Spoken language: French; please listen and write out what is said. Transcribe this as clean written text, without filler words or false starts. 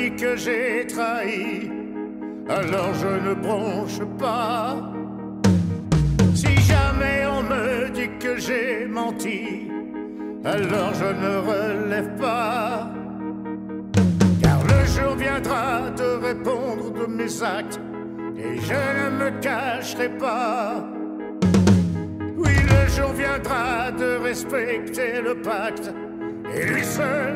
dit que j'ai trahi, alors je ne bronche pas. Si jamais on me dit que j'ai menti, alors je ne relève pas. Car le jour viendra de répondre de mes actes, et je ne me cacherai pas. Oui, le jour viendra de respecter le pacte, et lui seul